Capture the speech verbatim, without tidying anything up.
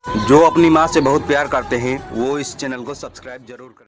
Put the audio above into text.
जो अपनी माँ से बहुत प्यार करते हैं वो इस चैनल को सब्सक्राइब जरूर करें।